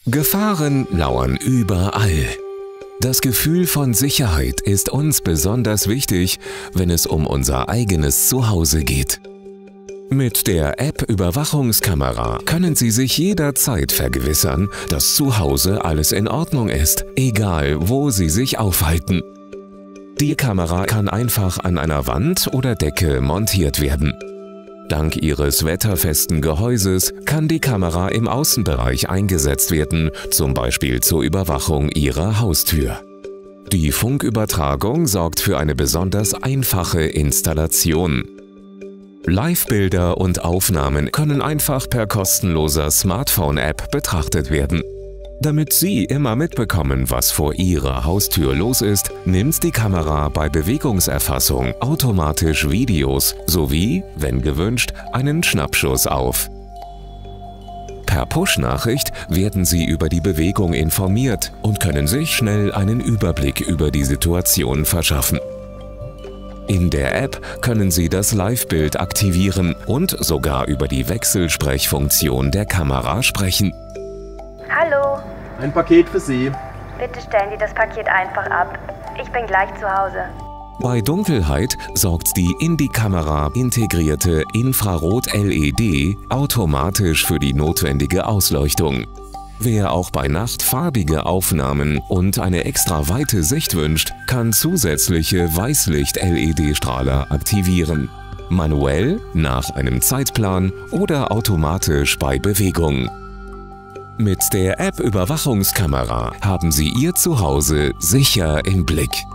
Gefahren lauern überall. Das Gefühl von Sicherheit ist uns besonders wichtig, wenn es um unser eigenes Zuhause geht. Mit der App Überwachungskamera können Sie sich jederzeit vergewissern, dass zu Hause alles in Ordnung ist, egal wo Sie sich aufhalten. Die Kamera kann einfach an einer Wand oder Decke montiert werden. Dank ihres wetterfesten Gehäuses kann die Kamera im Außenbereich eingesetzt werden, zum Beispiel zur Überwachung Ihrer Haustür. Die Funkübertragung sorgt für eine besonders einfache Installation. Live-Bilder und Aufnahmen können einfach per kostenloser Smartphone-App betrachtet werden. Damit Sie immer mitbekommen, was vor Ihrer Haustür los ist, nimmt die Kamera bei Bewegungserfassung automatisch Videos sowie, wenn gewünscht, einen Schnappschuss auf. Per Push-Nachricht werden Sie über die Bewegung informiert und können sich schnell einen Überblick über die Situation verschaffen. In der App können Sie das Live-Bild aktivieren und sogar über die Wechselsprechfunktion der Kamera sprechen. Hallo. Ein Paket für Sie. Bitte stellen Sie das Paket einfach ab. Ich bin gleich zu Hause. Bei Dunkelheit sorgt die in die Kamera integrierte Infrarot-LED automatisch für die notwendige Ausleuchtung. Wer auch bei Nacht farbige Aufnahmen und eine extra weite Sicht wünscht, kann zusätzliche Weißlicht-LED-Strahler aktivieren. Manuell, nach einem Zeitplan oder automatisch bei Bewegung. Mit der App Überwachungskamera haben Sie Ihr Zuhause sicher im Blick.